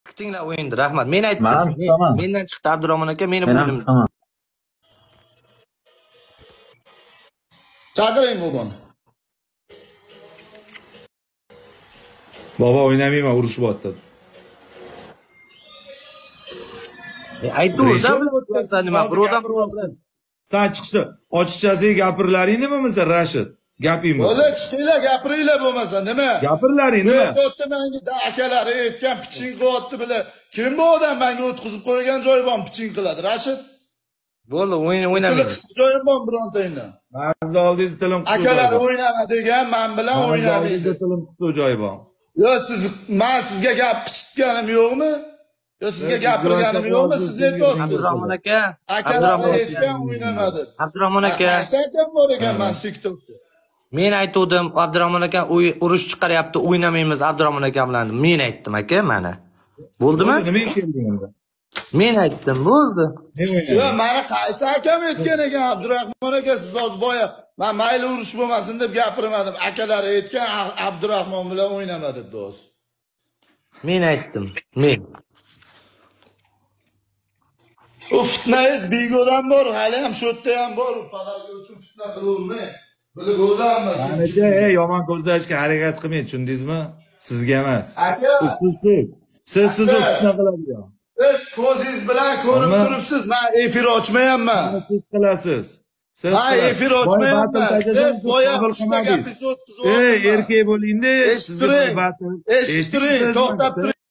Kichkina o'yindi, rahmat. Men aytdim. Men chiqaman. Mendan chiqdi Abdurahmon aka, meni Men ham bo'lim. chiqaman. Chaqiring boboni. Baba o'ynamayman, urushyapti. Aytdi-da, nima? Birovdan Sen chiqishda ochiqchasiga gapirlaring nima sen Rashid? Gaping O'zi chiqinglar, gapiringlar bo'lmasa nima? Gapirlaring nima? Qo'yotdi menga akalari aytgan piching qo'yotdi bilan. Kim bu odam menga o'tkazib qo'ygan joyi bor, piching qiladi. Rashid, bo'ldi, tili o'ynamaymiz. qisqa joyim bor birontangdan. Sizni oldingizda tilim qisib Akalar o'ynama degan, men bilan o'ynamaydi. tilim qisib joyi bor. Yo men sizga gap qichitganim yo'qmi? Yo sizga gapirganim yo'qmi? Siz aytyapsiz. Abdurahmon aka, Akalar aytgan o'ynamadi. Abdurahmon aka, Qaysi akam bor ekan men TikTokda? men aytdim, Abdurahmon aka urush chiqaryapti, o'ynamaymiz Abdurahmon aka bilan. Men aytdim aka, mana. Bo'ldimi? Nima kelding endi? Men aytdim, bo'ldi. Yo, meni qaysi akam aytgan ekan Abdurahmon aka, siz hozir boya men mayli urush bo'lmasin deb gapirmadim. Akalar aytgan Abdurahmon bilan o'ynama deb do'st. Men aytdim. Men. U fitnangiz bigodan bor, hali ham shu yerda ham bor. Padarga uchun fitna qilavermay. Bilib o'ylanma. Manaja, yomon ko'rsatishga harakat qilmang, tushundingizmi? Sizga emas. Aka, Siz fitna qiladigan. siz ko'zingiz bilan ko'rib turibsiz. Men efir ochmayapman. Siz qilasiz. Men efir ochmayapman. Siz boya qishda gapingizni o'tkazib erkak bo'lingda. Eshittiring. To'xtab turing.